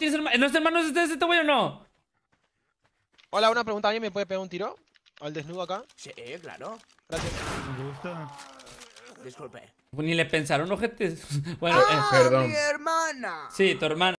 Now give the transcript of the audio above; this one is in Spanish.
¿No es hermano de este güey o no? Hola, una pregunta. ¿Alguien me puede pegar un tiro? Al desnudo acá. Sí, claro. Gracias. Me gusta. Disculpe. Pues ni le pensaron, ojetes. Bueno, ¡Ah, Perdón. mi hermana! sí, tu hermana.